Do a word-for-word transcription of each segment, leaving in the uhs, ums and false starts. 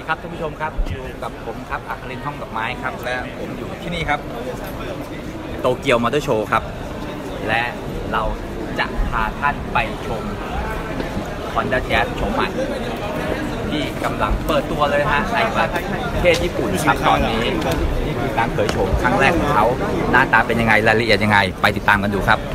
ครับท่านผู้ชมครับอยู่กับผมครับอัครินทร์ห้องดอกไม้ครับและผมอยู่ที่นี่ครับโตเกียวมอเตอร์โชว์ครับและเราจะพาท่านไปชม Honda Jazz โฉมใหม่ที่กำลังเปิดตัวเลยฮะในประเทศญี่ปุ่นครับตอนนี้นี่คือการเผยโฉมครั้งแรกของเขาหน้าตาเป็นยังไงรายละเอียดยังไงไปติดตามกันดูครับ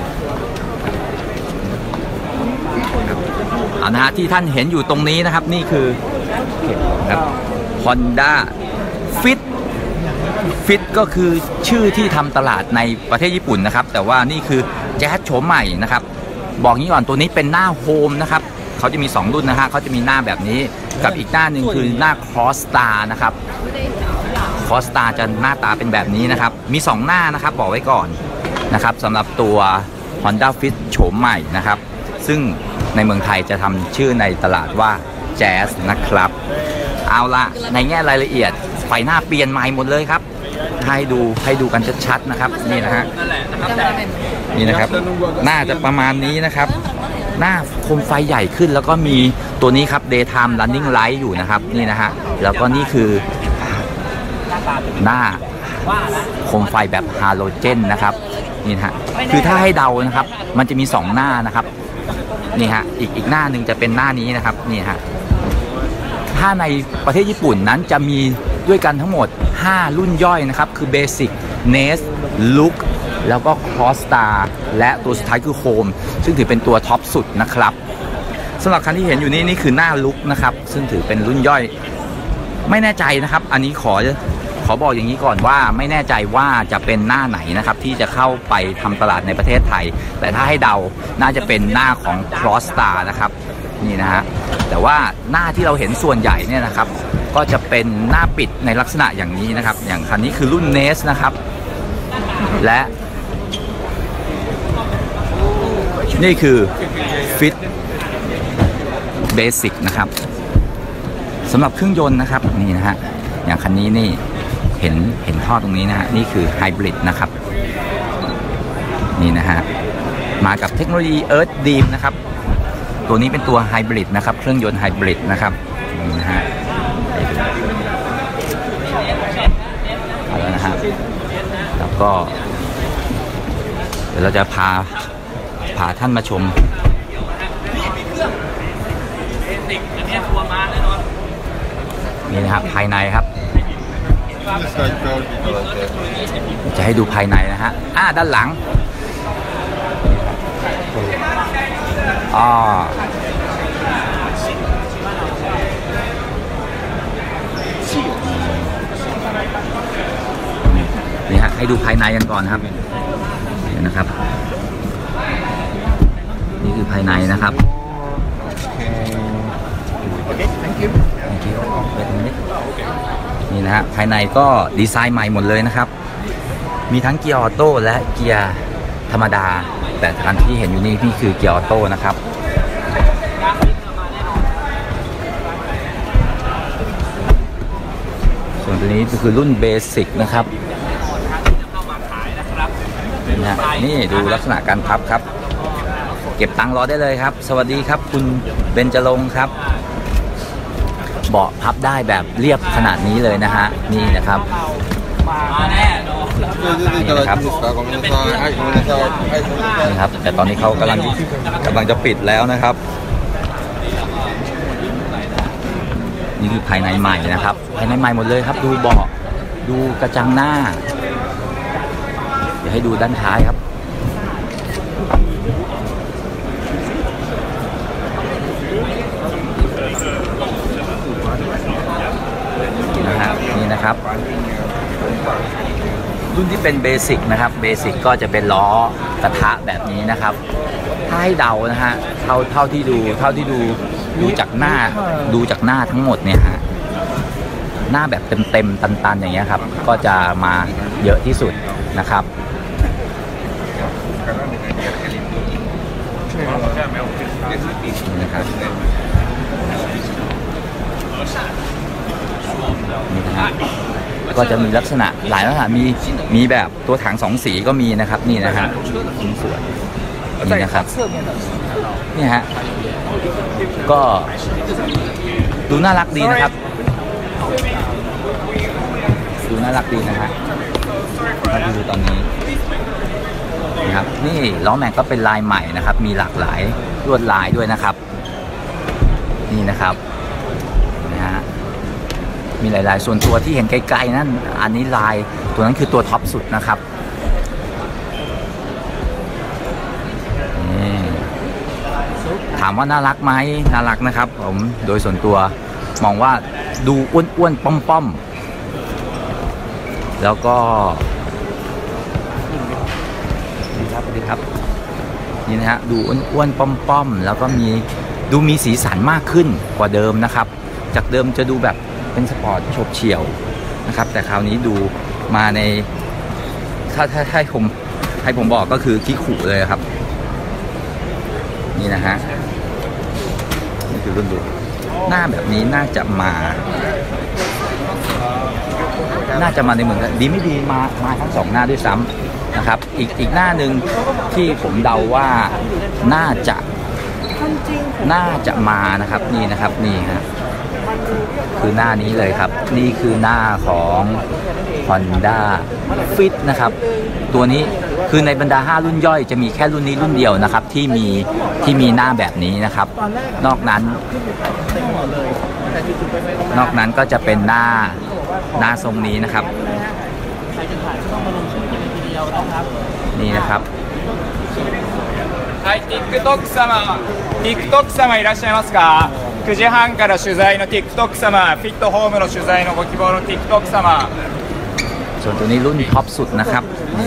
เอานะฮะที่ท่านเห็นอยู่ตรงนี้นะครับนี่คือครับ Honda Fit Fit ก็คือชื่อที่ทำตลาดในประเทศญี่ปุ่นนะครับแต่ว่านี่คือแจ๊สโฉมใหม่นะครับบอกงี้ก่อนตัวนี้เป็นหน้าโฮมนะครับเขาจะมีสองรุ่นนะฮะเขาจะมีหน้าแบบนี้กับอีกหน้าหนึ่งคือหน้า Cross Star นะครับ Cross Star จะหน้าตาเป็นแบบนี้นะครับมีสองหน้านะครับบอกไว้ก่อนนะครับสำหรับตัว Honda Fit โฉมใหม่นะครับซึ่งในเมืองไทยจะทำชื่อในตลาดว่า Jazz นะครับเอาละในแง่รายละเอียดไฟหน้าเปลี่ยนใหม่หมดเลยครับให้ดูให้ดูกันชัดๆนะครับนี่นะฮะนี่นะครับหน้าจะประมาณนี้นะครับหน้าโคมไฟใหญ่ขึ้นแล้วก็มีตัวนี้ครับ Daytime Running Light อยู่นะครับนี่นะฮะแล้วก็นี่คือหน้าโคมไฟแบบฮาโลเจนนะครับนี่นะฮะคือถ้าให้เดานะครับมันจะมีสองหน้านะครับนี่ฮะอีกอีกหน้าหนึ่งจะเป็นหน้านี้นะครับนี่ฮะถ้าในประเทศญี่ปุ่นนั้นจะมีด้วยกันทั้งหมดห้ารุ่นย่อยนะครับคือ Basic Nest Look แล้วก็ Cross Star และตัวสุดท้ายคือ Home ซึ่งถือเป็นตัวท็อปสุดนะครับสำหรับคันที่เห็นอยู่นี่นี่คือหน้า Look นะครับซึ่งถือเป็นรุ่นย่อยไม่แน่ใจนะครับอันนี้ขอขอบอกอย่างนี้ก่อนว่าไม่แน่ใจว่าจะเป็นหน้าไหนนะครับที่จะเข้าไปทำตลาดในประเทศไทยแต่ถ้าให้เดาน่าจะเป็นหน้าของ Cross Star นะครับนี่นะฮะแต่ว่าหน้าที่เราเห็นส่วนใหญ่เนี่ยนะครับก็จะเป็นหน้าปิดในลักษณะอย่างนี้นะครับอย่างคันนี้คือรุ่น Nest นะครับและนี่คือ Fit Basic นะครับสำหรับเครื่องยนต์นะครับนี่นะฮะอย่างคันนี้นี่เห็นเห็นท่อตรงนี้นะฮะนี่คือไฮบริดนะครับนี่นะฮะมากับเทคโนโลยี Earth Beam นะครับตัวนี้เป็นตัวไฮบริดนะครับเครื่องยนต์ไฮบริดนะครับนี่นะฮะเอาแล้วนะฮะแล้วก็เดี๋ยวเราจะพาพาท่านมาชมนี่นะครับภายในครับจะให้ดูภายในนะฮะอ่าด้านหลังอ๋อนี่ฮะให้ดูภายในกันก่อนครับเห็นนะครับนี่คือภายในนะครับนี่นะฮะภายในก็ดีไซน์ใหม่หมดเลยนะครับมีทั้งเกียร์ออโต้และเกียร์ธรรมดาแต่คันที่เห็นอยู่นี่นี่คือเกียร์ออโต้นะครับส่วนตัวนี้คือรุ่นเบสิกนะครับนี่ฮะนี่ดูลักษณะการพับครับเก็บตังค์รอได้เลยครับสวัสดีครับคุณเบญจรงค์ครับเบาะพับได้แบบเรียบขนาดนี้เลยนะฮะนี่นะครับนี่นะครับนี่ครับแต่ตอนนี้เขากำลังกำลังจะปิดแล้วนะครับนี่คือภายในใหม่นะครับภายในใหม่หมดเลยครับดูเบาะดูกระจังหน้าเดี๋ยวให้ดูด้านท้ายครับนะฮะนี่นะครับรุ่นที่เป็นเบสิกนะครับเบสิกก็จะเป็นล้อกระทะแบบนี้นะครับถ้าให้เดานะฮะเท่าเท่าที่ดูเท่าที่ดูดูจากหน้าดูจากหน้าทั้งหมดเนี่ยฮะหน้าแบบเต็มๆตันๆอย่างเงี้ยครับก็จะมาเยอะที่สุดนะครับนี่นะครับนี่นะครับก็จะมีลักษณะหลายลักษณะมีมีแบบตัวถังสองสีก็มีนะครับนี่นะฮะชิ้นส่วนนี่นะครับนี่ฮะก็ดูน่ารักดีนะครับดูน่ารักดีนะฮะมาดูตอนนี้นะครับนี่ล้อแม็กก็เป็นลายใหม่นะครับมีหลากหลายลวดลายด้วยนะครับนี่นะครับนะฮะมีหลายๆส่วนตัวที่เห็นไกลๆนั่นอันนี้ลายตัวนั้นคือตัวท็อปสุดนะครับถามว่าน่ารักไหมน่ารักนะครับผมโดยส่วนตัวมองว่าดูอ้วนๆป้อมๆแล้วก็ดีครับดีครับนี่นะฮะดูอ้วนๆป้อมๆแล้วก็มีดูมีสีสันมากขึ้นกว่าเดิมนะครับจากเดิมจะดูแบบเป็นสปอร์ตโฉบเฉี่ยวนะครับแต่คราวนี้ดูมาในถ้าถ้าให้ผมให้ผมบอกก็คือขี้ขู่เลยครับนี่นะฮะนี่คือรุ่นดูหน้าแบบนี้น่าจะมาน่าจะมาในเมืองดีไม่ดีมามาทั้งสองหน้าด้วยซ้ำนะครับอีกอีกหน้าหนึ่งที่ผมเดาว่าน่าจะน่าจะมานะครับนี่นะครับนี่ฮะคือหน้านี้เลยครับนี่คือหน้าของ Honda Fit นะครับตัวนี้คือในบรรดาห้ารุ่นย่อยจะมีแค่รุ่นนี้รุ่นเดียวนะครับที่มีที่มีหน้าแบบนี้นะครับนอกนั้นนอกนั้นก็จะเป็นหน้าหน้าทรงนี้นะครับนี่นะครับはい、TikTok 様、TikTok 様いらっしゃいますか？くじはんから取材の TikTok 様、フィットホームの取材のご希望の TikTok 様。 ส่วนตัวนี้รุ่นท็อปสุดนะครับ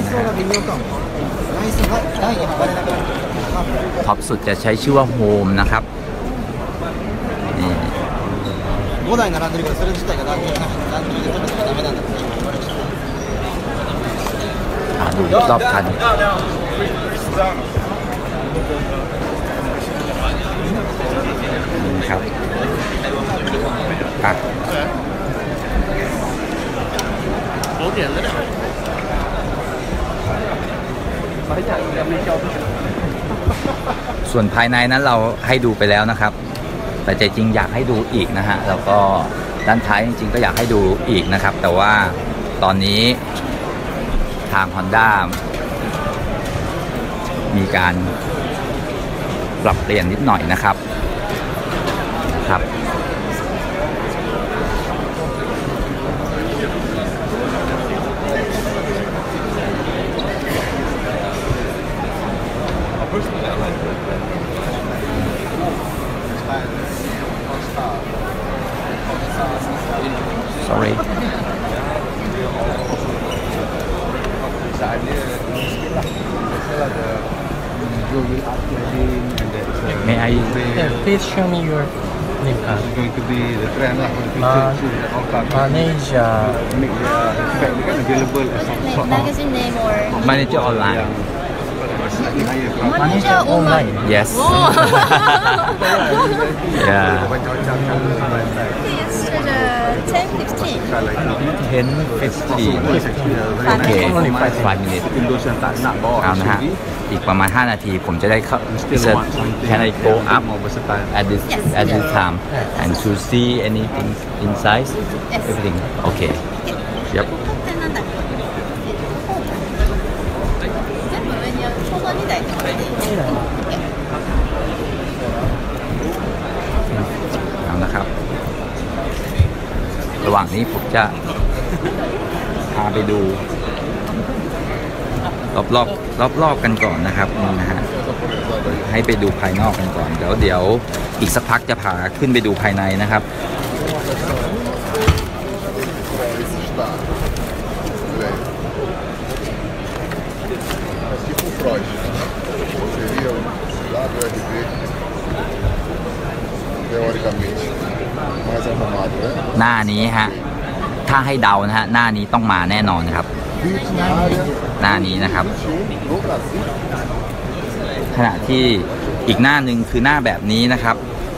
ท็อปสุดจะใช้ชื่อว่าโฮมนะครับนี่ごだい並んでるけどそれ自体が何十で止めたらダメなんだดูรอบคันนี่ครับอ่ะส่วนภายในนั้นเราให้ดูไปแล้วนะครับแต่ใจจริงอยากให้ดูอีกนะฮะแล้วก็ด้านท้ายจริงๆก็อยากให้ดูอีกนะครับแต่ว่าตอนนี้ทาง Honda มีการปรับเปลี่ยนนิดหน่อยนะครับครับsorry May I? Yeah, please show me your name card. It's going to be the trend lah. Uh, manager. Available as of Like magazine name or Manager online. manager online. Yes. Yeah. It's the ten fifteen. ten fifteen. Okay. five minutes. เอานะฮะอีกประมาณห้านาทีผมจะได้เข้า Can I go up at this at this time and to see anything inside everything okay yep เอานะครับระหว่างนี้ผมจะพาไปดูรอบรอบรอบรอบกันก่อนนะครับนี่นะฮะให้ไปดูภายนอกกันก่อนเดี๋ยวเดี๋ยวอีกสักพักจะพาขึ้นไปดูภายในนะครับหน้านี้ฮะถ้าให้เดานะฮะหน้านี้ต้องมาแน่นอนครับหน้านี้นะครับขณะที่อีกหน้าหนึ่งคือหน้าแบบนี้นะครับ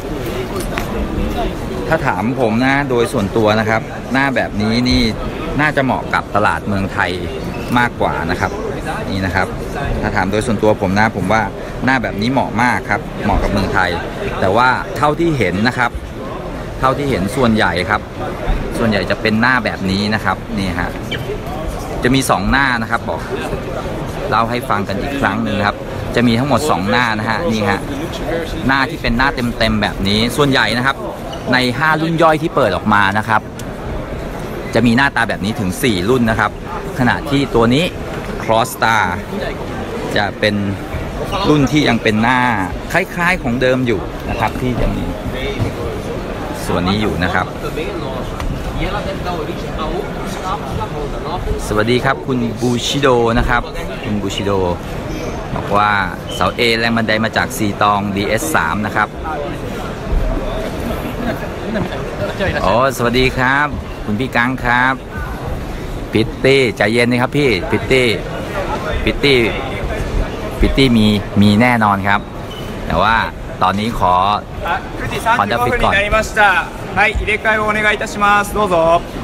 ถ้าถามผมนะโดยส่วนตัวนะครับหน้าแบบนี้นี่น่าจะเหมาะกับตลาดเมืองไทยมากกว่านะครับนี่นะครับถ้าถามโดยส่วนตัวผมนะผมว่าหน้าแบบนี้เหมาะมากครับเหมาะกับเมืองไทยแต่ว่าเท่าที่เห็นนะครับเท่าที่เห็นส่วนใหญ่ครับ ส่วนใหญ่จะเป็นหน้าแบบนี้นะครับนี่ฮะจะมีสองหน้านะครับบอกเล่าให้ฟังกันอีกครั้งหนึ่งครับจะมีทั้งหมดสองหน้านะฮะนี่ฮะหน้าที่เป็นหน้าเต็มๆแบบนี้ส่วนใหญ่นะครับในห้ารุ่นย่อยที่เปิดออกมานะครับจะมีหน้าตาแบบนี้ถึงสี่รุ่นนะครับขณะที่ตัวนี้ Cross Star จะเป็นรุ่นที่ยังเป็นหน้าคล้ายๆของเดิมอยู่นะครับที่จะมีส่วนนี้อยู่นะครับสวัสดีครับคุณบูชิโดนะครับคุณบูชิโดบอกว่าเสา A แรงบันไดมาจากซีตอง ดี เอส สาม นะครับโอ้สวัสดีครับคุณพี่กังครับพิตตี้ใจเย็นนะครับพี่พิตตี้พิตตี้พิตตี้มีมีแน่นอนครับแต่ว่าตอนนี้ขอくじさんじゅうごふんになりましたはい入れ替えをお願いいたしますどうぞ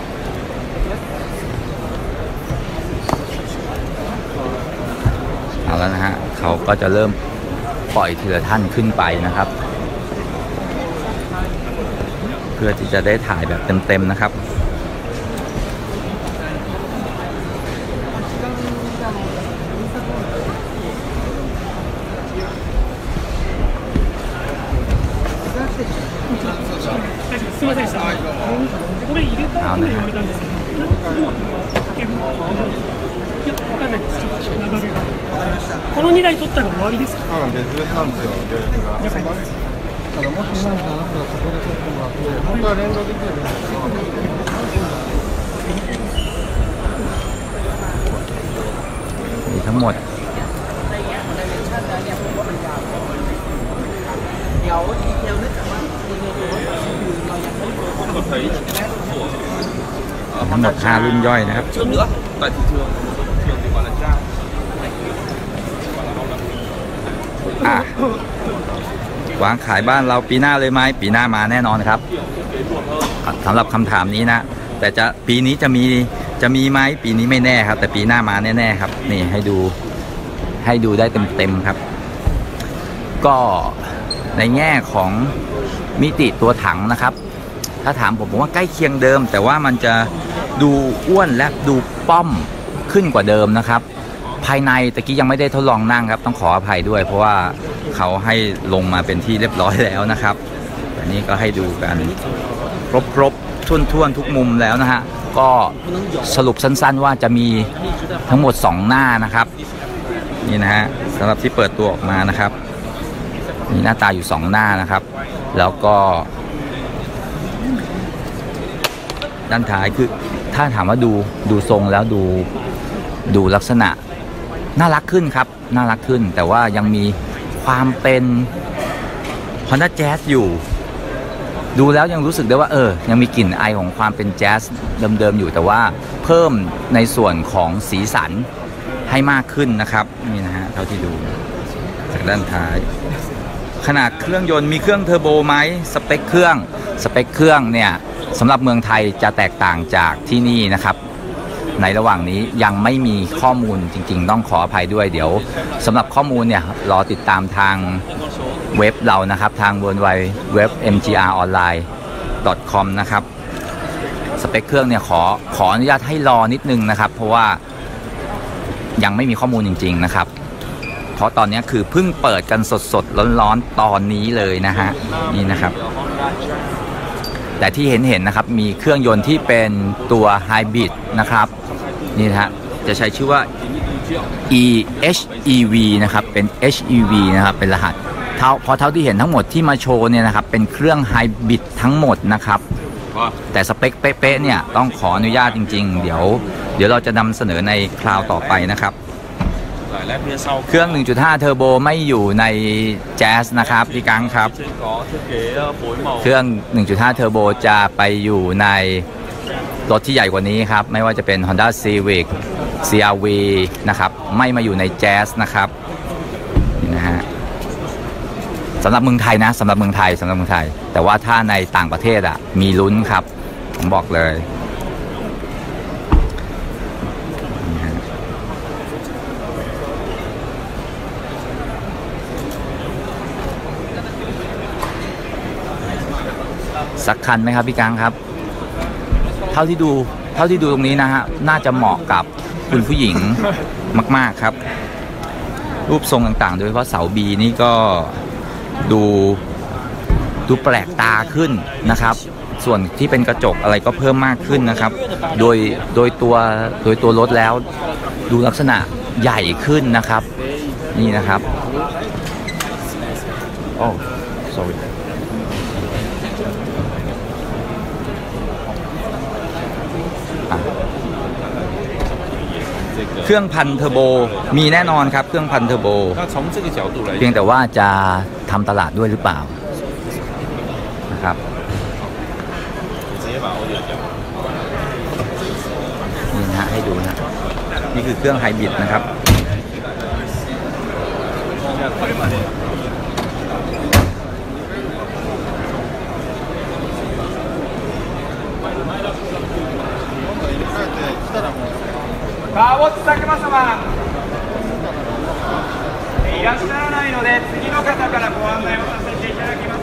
เอาแล้วนะฮะเขาก็จะเริ่มปล่อยทีละท่านขึ้นไปนะครับเพื่อที่จะได้ถ่ายแบบเต็มๆนะครับเอานะฮะこのにだい取ったら終わりですか？ ああ、別なんですよ、ベースが。ただもし今の話がそこで取ってもらって、本当は連動できるんですけど。 มีทั้งหมดทั้งหมดห้ารุ่นย่อยนะครับอ่ะวางขายบ้านเราปีหน้าเลยไหมปีหน้ามาแน่นอนครับสำหรับคำถามนี้นะแต่จะปีนี้จะมีจะมีไหมปีนี้ไม่แน่ครับแต่ปีหน้ามาแน่ๆครับนี่ให้ดูให้ดูได้เต็มๆครับก็ในแง่ของมิติตัวถังนะครับถ้าถามผมผมว่าใกล้เคียงเดิมแต่ว่ามันจะดูอ้วนและดูป้อมขึ้นกว่าเดิมนะครับภายในตะกี้ยังไม่ได้ทดลองนั่งครับต้องขออภัยด้วยเพราะว่าเขาให้ลงมาเป็นที่เรียบร้อยแล้วนะครับอันนี้ก็ให้ดูกันครบๆทุ่นๆทุกมุมแล้วนะฮะก็สรุปสั้นๆว่าจะมีทั้งหมดสองหน้านะครับนี่นะฮะสำหรับที่เปิดตัวออกมานะครับมีหน้าตาอยู่สองหน้านะครับแล้วก็ด้านท้ายคือถ้าถามว่าดูดูทรงแล้วดูดูลักษณะน่ารักขึ้นครับน่ารักขึ้นแต่ว่ายังมีความเป็น Honda Jazz อยู่ดูแล้วยังรู้สึกได้ว่าเออยังมีกลิ่นไอของความเป็นแจ๊สเดิมๆอยู่แต่ว่าเพิ่มในส่วนของสีสันให้มากขึ้นนะครับนี่นะฮะเท่าที่ดูจากด้านท้ายขนาดเครื่องยนต์มีเครื่องเทอร์โบไหมสเปคเครื่องสเปคเครื่องเนี่ยสำหรับเมืองไทยจะแตกต่างจากที่นี่นะครับในระหว่างนี้ยังไม่มีข้อมูลจริงๆต้องขออภัยด้วยเดี๋ยวสำหรับข้อมูลเนี่ยรอติดตามทางเว็บเรานะครับทาง ดับเบิลยู ดับเบิลยู ดับเบิลยู เว็บ เอ็ม จี อาร์ ออนไลน์ ดอท คอม นะครับสเปคเครื่องเนี่ยขอขออนุญาตให้รอนิดนึงนะครับเพราะว่ายังไม่มีข้อมูลจริงๆนะครับเพราะตอนนี้คือเพิ่งเปิดกันสดๆร้อนๆตอนนี้เลยนะฮะนี่นะครับแต่ที่เห็นเห็นนะครับมีเครื่องยนต์ที่เป็นตัวไฮบริดนะครับนี่นะฮะจะใช้ชื่อว่า อี เอช อี วี นะครับเป็น เอช อี วี นะครับเป็นรหัสเท่าพอเท่าที่เห็นทั้งหมดที่มาโชว์เนี่ยนะครับเป็นเครื่องไฮบริดทั้งหมดนะครับแต่สเปคเป๊ะๆเนี่ยต้องขออนุญาตจริงๆเดี๋ยวเดี๋ยวเราจะนำเสนอในคราวต่อไปนะครับเครื่อง หนึ่งจุดห้า เทอร์โบไม่อยู่ในแจ๊สนะครับพี่กังครับเครื่อง หนึ่งจุดห้า เทอร์โบจะไปอยู่ในรถที่ใหญ่กว่านี้ครับไม่ว่าจะเป็น Honda Civic ซี อาร์ วี นะครับไม่มาอยู่ในแจ๊สนะครับนี่นะฮะสำหรับเมืองไทยนะสำหรับเมืองไทยสำหรับเมืองไทยแต่ว่าถ้าในต่างประเทศอ่ะมีลุ้นครับผมบอกเลยสักคันไหมครับพี่กังครับ เท่าที่ดูเท่าที่ดูตรงนี้นะฮะน่าจะเหมาะกับคุณผู้หญิงมากๆครับ รูปทรงต่างๆโดยเฉพาะเสาบีนี่ก็ดูดูแปลกตาขึ้นนะครับ ส่วนที่เป็นกระจกอะไรก็เพิ่มมากขึ้นนะครับ โดยโดยตัวโดยตัวรถแล้วดูลักษณะใหญ่ขึ้นนะครับนี่นะครับโอ้ sorry เครื่องพันเทอร์โบมีแน่นอนครับเครื่องพันเทอร์โบเพียงแต่ว่าจะทำตลาดด้วยหรือเปล่านะครับนี่นะฮะให้ดูนะนี่คือเครื่องไฮบริดนะครับ川内佐久間様いらっしゃらないので次の方からご案内をさせていただきます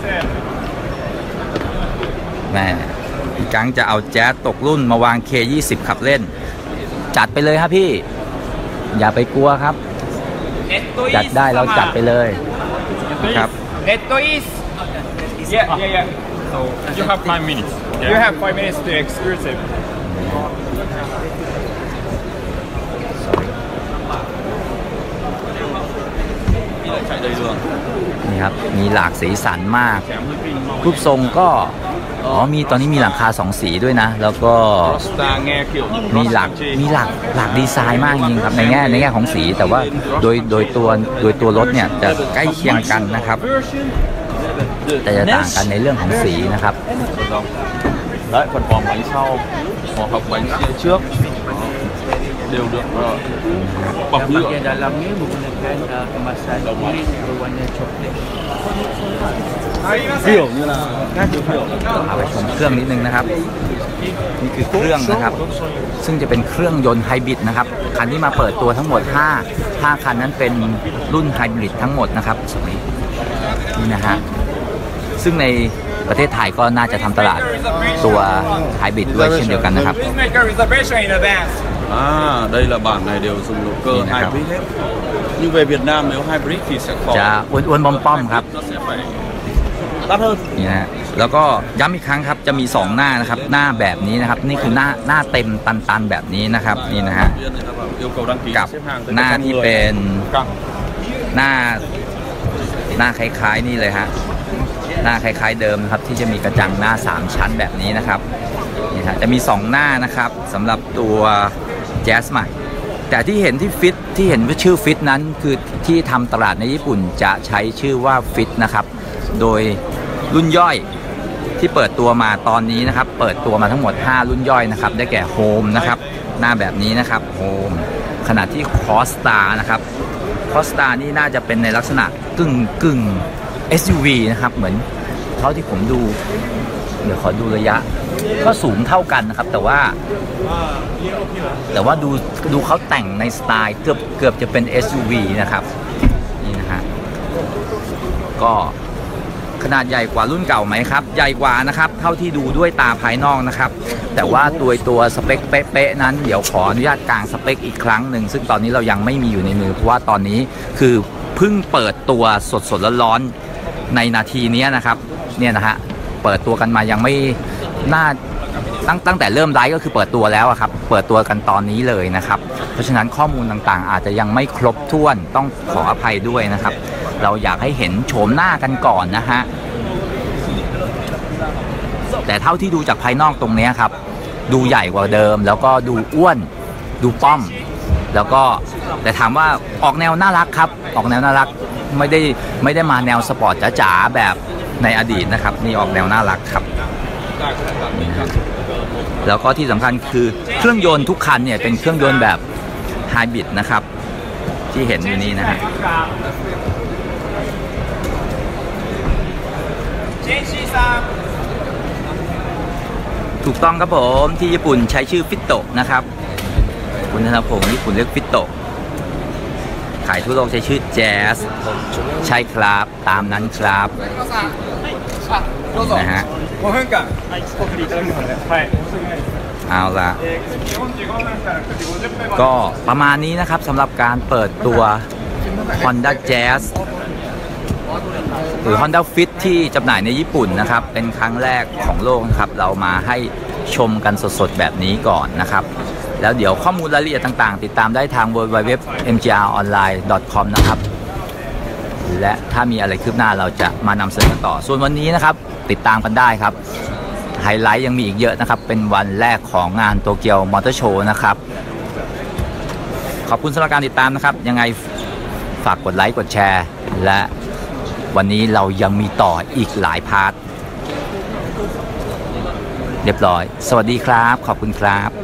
แม่พี่กังจะเอาแจ๊สตกรุ่นมาวาง เค ยี่สิบ ขับเล่นจัดไปเลยครับพี่อย่าไปกลัวครับจัดได้เราจัดไปเลยครับネットイース Yeah, yeah, yeah. So you have five minutes. You have five minutes to exclusive. นี่ครับมีหลากสีสันมากรูปทรงก็อ๋อมีตอนนี้มีหลังคาสองสีด้วยนะแล้วก็มีหลักมีหลักหลักดีไซน์มากจริงครับในแง่ในแง่ของสีแต่ว่าโดยโดยตัวโดยตัวรถเนี่ยจะใกล้เคียงกันนะครับแต่จะต่างกันในเรื่องของสีนะครับ Đấy, phần vỏ bánh sau, vỏ hộp bánh phía trước đều được uh, bọc nhựa. Dalamnya menggunakan uh, kemasan kulit berwarna coklat. เปรี้ยวnhư là khác kiểu kiểu. เอาไปชมเครื่องนิดนึงนะครับนี่คือเครื่องนะครับซึ่งจะเป็นเครื่องยนต์ไฮบริดนะครับคันที่มาเปิดตัวทั้งหมด5 5คันนั้นเป็นรุ่นไฮบริดทั้งหมดนะครับนี่นะฮะซึ่งในประเทศไทยก็น่าจะทำตลาดตัวไฮบริดด้วยเช่นเดียวกันนะครับ Please make a reservation in advance. À, đây là bảng này đều dùng động cơ hybrid hết. Nhưng về Việt Nam nếu hybrid thì sẽ khó. จะอ้วนๆป้อมๆครับ Nó sẽ phải đắt hơn. นี่นะแล้วก็ย้ำอีกครั้งครับจะมีสองหน้านะครับหน้าแบบนี้นะครับนี่คือหน้าหน้าเต็มตันๆแบบนี้นะครับนี่นะฮะ Yêu cầu đăng ký กับ xếp hàng tới หน้า một trăm ที่ người. เป็นหน้าหน้าคล้ายๆนี่เลยฮะหน้าคล้ายๆเดิมนะครับที่จะมีกระจังหน้าสามชั้นแบบนี้นะครับนี่ฮะจะมีสองหน้านะครับสำหรับตัวแจ๊สใหม่แต่ที่เห็นที่ฟิตที่เห็นว่าชื่อฟิตนั้นคือที่ทำตลาดในญี่ปุ่นจะใช้ชื่อว่าฟิตนะครับโดยรุ่นย่อยที่เปิดตัวมาตอนนี้นะครับเปิดตัวมาทั้งหมดห้ารุ่นย่อยนะครับได้แก่โฮมนะครับหน้าแบบนี้นะครับโฮมขณะที่คอสตานะครับคอสตานี่น่าจะเป็นในลักษณะกึ่งกึ่ง เอส ยู วี นะครับเหมือนเท่าที่ผมดูเดี๋ยวขอดูระยะก็สูงเท่ากันนะครับแต่ว่าแต่ว่าดูดูเขาแต่งในสไตล์เกือบเกือบจะเป็น เอส ยู วี นะครับนี่นะฮะก็ขนาดใหญ่กว่ารุ่นเก่าไหมครับใหญ่กว่านะครับเท่าที่ดูด้วยตาภายนอกนะครับแต่ว่าตัวตัวสเปคเป๊ะๆนั้นเดี๋ยวขออนุญาตกางสเปคอีกครั้งหนึ่งซึ่งตอนนี้เรายังไม่มีอยู่ในมือเพราะว่าตอนนี้คือเพิ่งเปิดตัวสดๆร้อนๆในนาทีนี้นะครับเนี่ยนะฮะเปิดตัวกันมายังไม่น่าตั้งตั้งแต่เริ่มไลฟ์ก็คือเปิดตัวแล้วครับเปิดตัวกันตอนนี้เลยนะครับเพราะฉะนั้นข้อมูลต่างๆอาจจะยังไม่ครบถ้วนต้องขออภัยด้วยนะครับเราอยากให้เห็นโฉมหน้ากันก่อนนะฮะแต่เท่าที่ดูจากภายนอกตรงนี้ครับดูใหญ่กว่าเดิมแล้วก็ดูอ้วนดูป้อมแล้วก็แต่ถามว่าออกแนวน่ารักครับออกแนวน่ารักไม่ได้ไม่ได้มาแนวสปอร์ตจ๋าๆแบบในอดีตนะครับนี่ออกแนวน่ารักครับแล้วก็ที่สำคัญคือเครื่องยนต์ทุกคันเนี่ยเป็นเครื่องยนต์แบบไฮบริดนะครับที่เห็นอยู่นี้นะฮะถูกต้องครับผมที่ญี่ปุ่นใช้ชื่อฟิตโตะนะครับคุณธนพงศ์ญี่ปุ่นเรียกฟิตโตะขายทั่วโลกใช้ชื่อแจ๊สใช่ครับตามนั้นครับนะฮะごふんかんお送りいただくので、はい、 เอาละえー、くじよんじゅうごふんからくじごじゅっぷんまでก็ประมาณนี้นะครับสำหรับการเปิดตัว Honda Jazz หรือ Honda Fit ที่จำหน่ายในญี่ปุ่นนะครับ เป็นครั้งแรกของโลกนะครับ เรามาให้ชมกันสดๆแบบนี้ก่อนนะครับ แล้วเดี๋ยวข้อมูลรายละเอียดต่างๆ ติดตามได้ทาง ดับเบิลยู ดับเบิลยู ดับเบิลยู ดอท เอ็ม จี อาร์ ออนไลน์ ดอท คอม นะครับ และถ้ามีอะไรคืบหน้าเราจะมานำเสนอต่อ ส่วนวันนี้นะครับติดตามกันได้ครับ ไฮไลท์ยังมีอีกเยอะนะครับ เป็นวันแรกของงานโตเกียวมอเตอร์โชว์นะครับ ขอบคุณสำหรับการติดตามนะครับ ยังไงฝากกดไลค์กดแชร์ และวันนี้เรายังมีต่ออีกหลายพาร์ท เรียบร้อย สวัสดีครับ ขอบคุณครับ